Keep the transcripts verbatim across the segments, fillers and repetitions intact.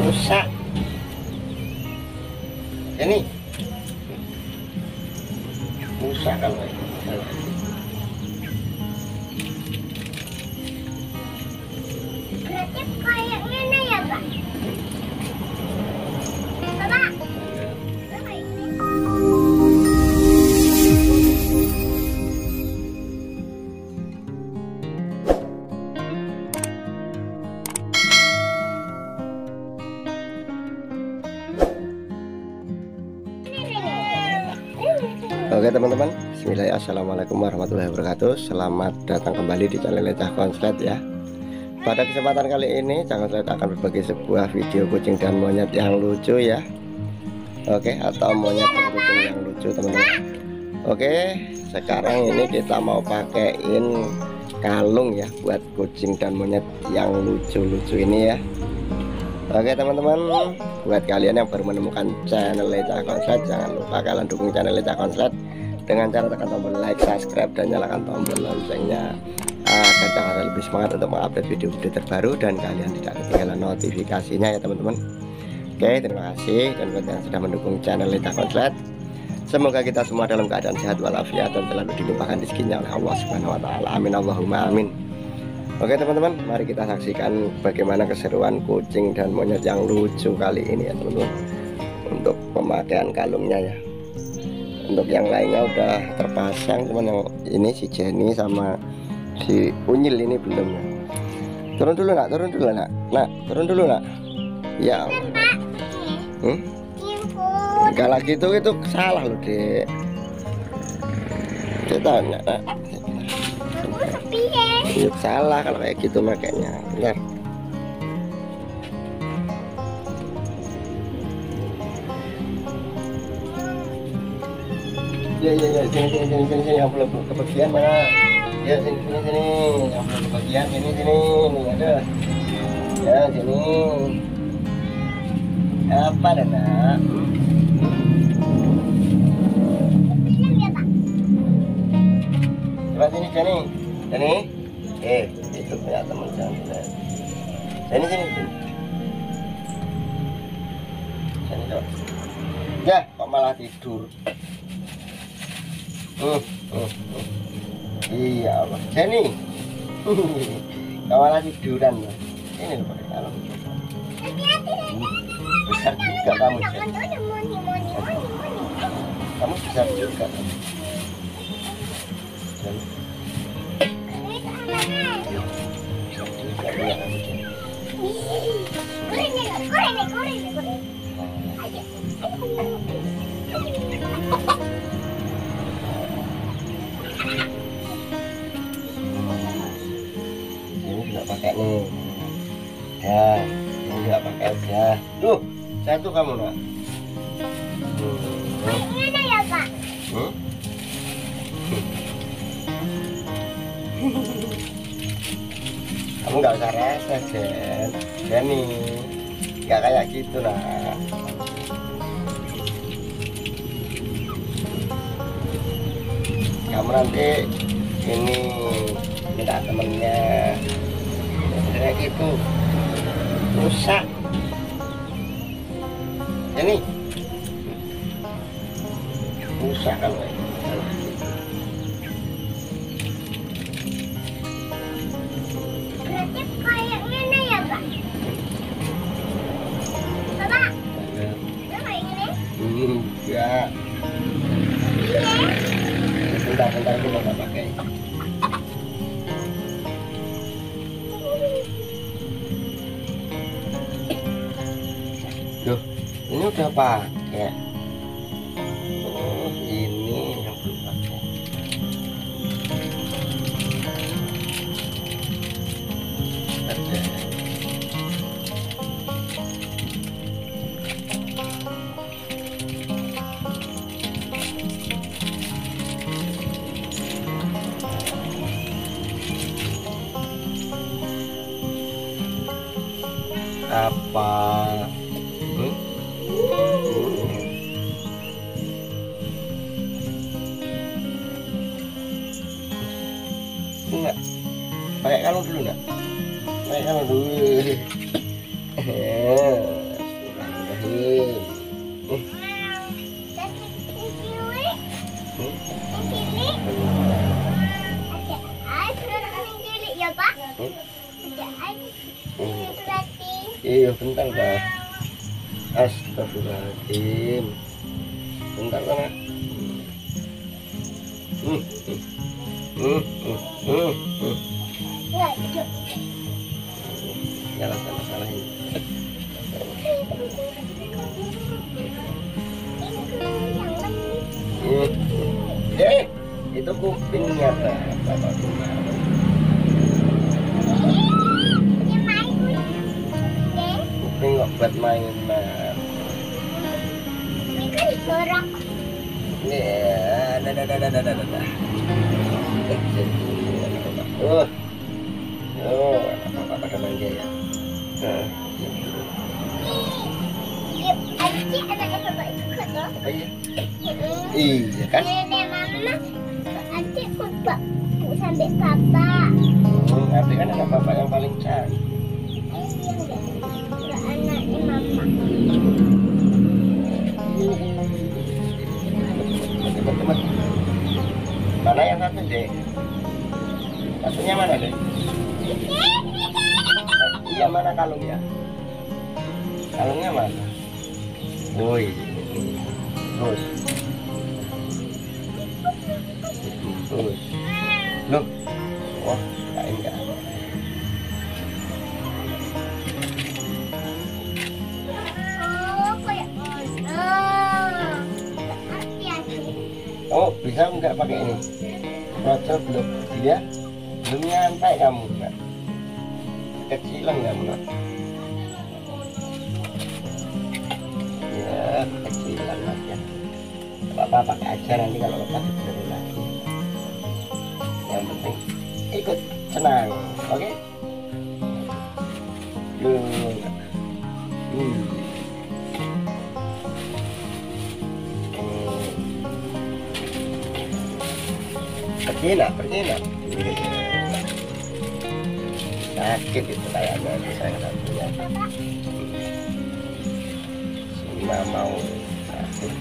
rusak. Ini rusak kalau ini. Berarti kayak ini ya, Pak? Bapak. Bapak ini. Oke teman-teman, bismillah, assalamualaikum warahmatullahi wabarakatuh. Selamat datang kembali di channel Cah Konslet ya. Pada kesempatan kali ini Cah Konslet akan berbagi sebuah video kucing dan monyet yang lucu ya. Oke, atau monyet dan kucing yang lucu teman-teman. Oke, sekarang ini kita mau pakein kalung ya buat kucing dan monyet yang lucu-lucu ini ya. Oke teman-teman, buat kalian yang baru menemukan channel Cah Konslet, jangan lupa kalian dukung channel Cah Konslet dengan cara tekan tombol like, subscribe, dan nyalakan tombol loncengnya agar Cah Konslet lebih semangat untuk mengupdate video-video terbaru dan kalian tidak ketinggalan notifikasinya ya teman-teman. Oke, terima kasih dan buat yang sudah mendukung channel Cah Konslet, semoga kita semua dalam keadaan sehat walafiat dan selalu dilimpahkan rezekinya oleh Allah Subhanahu wa taala. Amin Allahumma amin. Oke teman-teman, mari kita saksikan bagaimana keseruan kucing dan monyet yang lucu kali ini ya teman-teman. Untuk pemakaian kalungnya ya. Untuk yang lainnya udah terpasang, cuman yang ini si Jenny sama si Unyil ini belum ya. Turun dulu nak, turun dulu nak, nak turun dulu nak. Ya. Hmm? Kalau gitu itu salah loh dek. Kita nak, nak. Yuk, salah kalau kayak gitu makanya. Bentar. Ya ya ya, sini sini sini sini, sini. Yang belum kebagian mana? Ya sini sini sini, yang belum kebagian sini sini, nih ada. Ya sini. Apa dah nak? Coba sini sini, sini. Eh, itu punya teman jangan. Sini sini. Sini coba. Ya, kok malah tidur. Uh, uh, uh. Iya Allah. Sini. Kok malah tiduran loh. Ini loh pakai kalung. Besar juga kamu. Kamu besar juga. Sini. Ini juga pakai nih ya, ini juga pakai aja tuh satu kamu nak. Ini ada ya Pak? Hmm? Kamu nggak usah rese Jen, Jenny nggak kayak gitu lah. Kamu nanti ini minta temennya kayak gitu rusak. Ini rusak kan? Berarti kayak ini ya Pak? Bapak. Bapak ini? Hmm, ya. Bentar-bentar aku mau pakai. Loh, ini udah pakai. Oh, ini yang belum pakai. Ada. Apa? Hmm? Hmm. Enggak. Pakai kalung dulu enggak? Pakai kalung dulu. Iya bentar dah. Astagfirullahaladzim. Bentar sana. Hmm, hmm, hmm, hmm, hmm, hmm. Nggak, itu. Salah salah salah ini. Hmm. Eh, itu kupingnya Bapak. Ini main. Oke. Kuping kok buat mainan. Ini kan jorok. Ya, dah dah dah dah dah dah dah. Oh, oh, apa pada manja ya? Nah, Iya, adik anaknya bapak itu kan loh. apa ya? Mm-mm. Iya kan? Nenek mama, adik bapak bu sampai papa. Hmm, arti kan anak bapak yang paling cantik. Eh, iya enggak. Enggak anaknya mama. Teman-teman, mana yang satu deh? Satunya mana deh? Iya mana kalungnya? Kalungnya mana? Woi, terus, terus, loh, wah, kain enggak? Oh, kayak oh. Hati-hati. Oh, bisa enggak pakai ini? Rocok belum, dia belum nyampe kamu enggak? Kecilan kamu enggak? Ya, kecilan mas ya. Bapak pakai aja nanti kalau lepas dibenerin lagi. Yang penting ikut senang, oke? Loh, hmm. Percina, percina. Sakit itu kayaknya itu saya satunya. Semua mau sakit.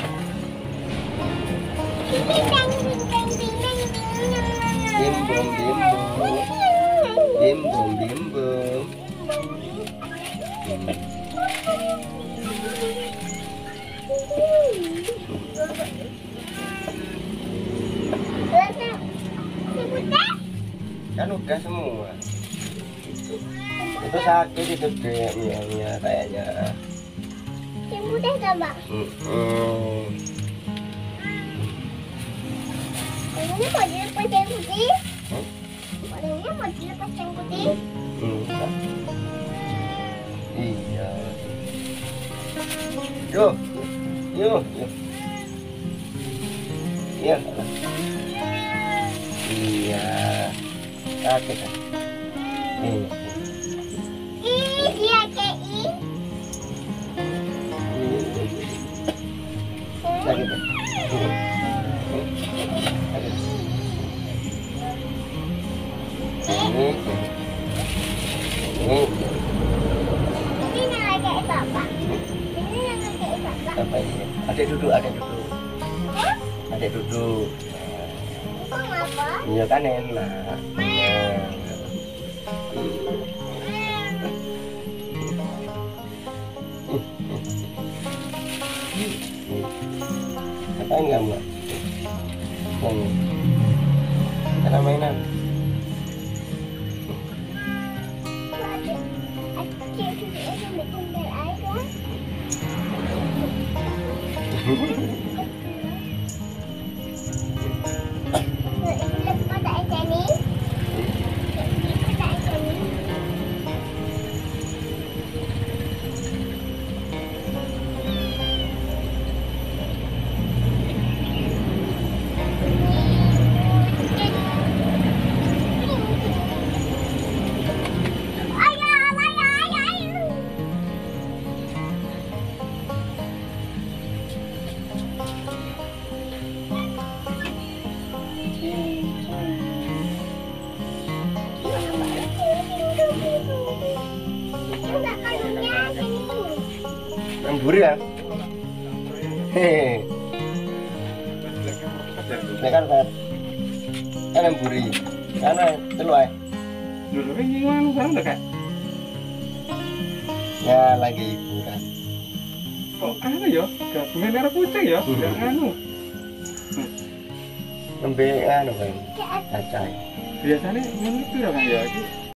Bimbum, bimbum, bimbum, bimbum. Kan udah semua. Itu sakit itu deh, mianya kayaknya. Yang putih coba. Hmm. Ini mau dilepas yang putih. Hmm? Ini mau dilepas yang putih. Enggak. Iya. Yo, yo, yo. Iya. Iya. Sakit kan? Ini. Ih, dia kayak ih. Sakit kan? Sakit. Ini. Ini. Ini yang kayak bapak. Ini yang kayak bapak. Apa ini? Adek duduk, adek duduk. Hah? Adek duduk. Kok ngapa? Iya kan enak. Iya. Ngapain kamu? Hmm. Karena mainan. Adik, adik duduknya sampai kumpul aja. Nah, ini lepas tak aja nih. Lepas tak aja nih. Ayo, ayo, ayo, ayo. Enggak kalungnya sini. Yang buri ya? Hehehe. Ini kan kan kan yang buri. Karena telu ae. Dulu ini gimana sekarang udah kayak Ya lagi hiburan. Kok anu ya? Gabungan merah putih ya? Hmm. Enggak anu. Nembe anu kan. Cacai. Biasanya ngono piro kan ya iki?